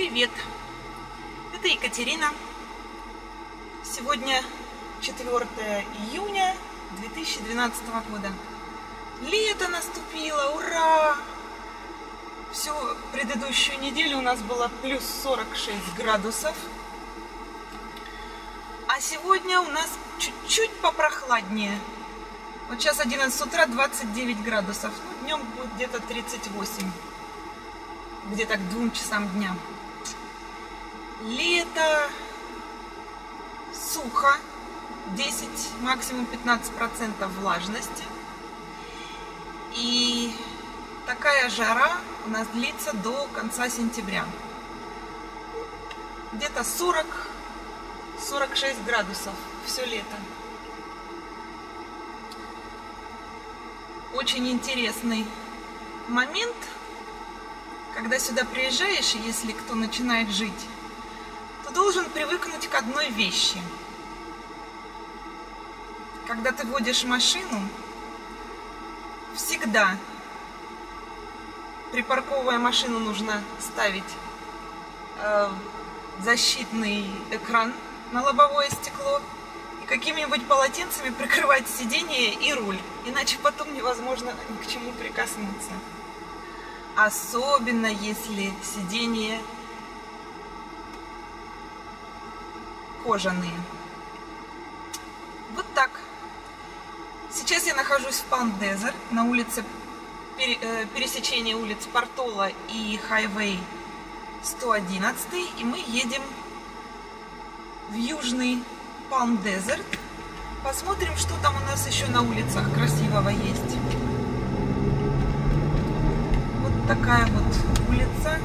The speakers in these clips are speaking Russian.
Привет! Это Екатерина. Сегодня 4 июня 2012 года. Лето наступило! Ура! Всю предыдущую неделю у нас было плюс 46 градусов. А сегодня у нас чуть-чуть попрохладнее. Вот сейчас 11 утра, 29 градусов. Ну, днем будет где-то 38. Где-то к 2 часам дня. Лето, сухо, 10, максимум 15% влажности. И такая жара у нас длится до конца сентября. Где-то 40-46 градусов все лето. Очень интересный момент, когда сюда приезжаешь, если кто начинает жить, то должен привыкнуть к одной вещи. Когда ты водишь машину, всегда, припарковывая машину, нужно ставить защитный экран на лобовое стекло и какими-нибудь полотенцами прикрывать сиденье и руль, иначе потом невозможно ни к чему прикоснуться. Особенно если сиденья кожаные. Вот так. Сейчас я нахожусь в Palm Desert, на улице пересечения улиц Портола и Highway 111, и мы едем в южный Palm Desert. Посмотрим, что там у нас еще на улицах красивого есть. Вот такая вот улица.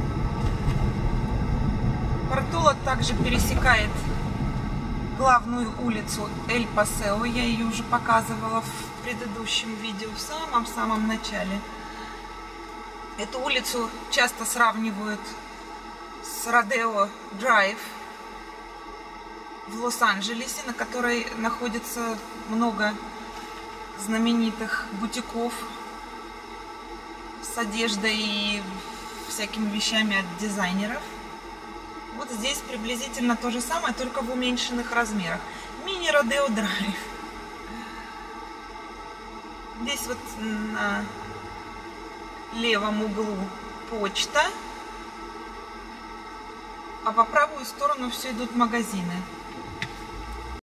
Портола также пересекает главную улицу Эль-Пасео. Я ее уже показывала в предыдущем видео, в самом-самом начале. Эту улицу часто сравнивают с Родео Драйв в Лос-Анджелесе, на которой находится много знаменитых бутиков с одеждой и всякими вещами от дизайнеров. Вот здесь приблизительно то же самое, только в уменьшенных размерах. Мини-Родео Драйв. Здесь вот на левом углу почта, а по правую сторону все идут магазины.